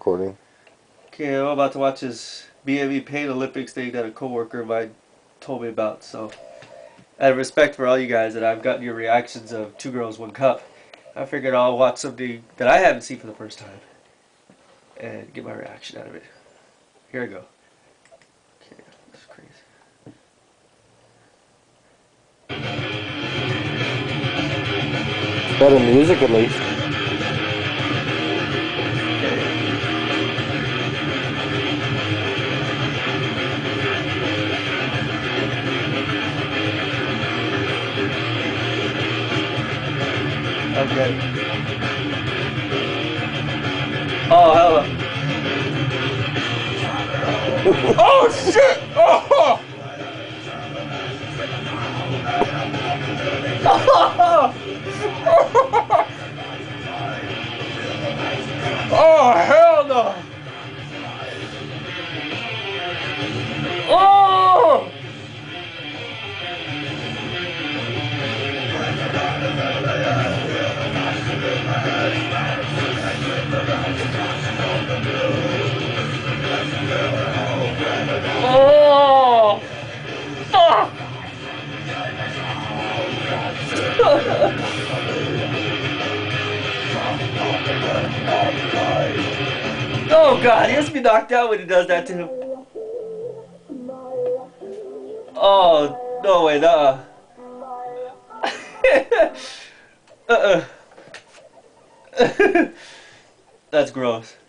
recording. Okay, I'm about to watch this BME Pain Olympics thing that a coworker of mine told me about. So, out of respect for all you guys, that I've gotten your reactions of Two Girls, One Cup, I figured I'll watch something that I haven't seen for the first time and get my reaction out of it. Here I go. Okay, this is crazy. Better music at least. Okay. Oh, hella. Oh, shit! Oh! Oh, hell no! Oh! Oh! Fuck! Oh god, he has to be knocked out when he does that to him. Oh, no way, nah. That's gross.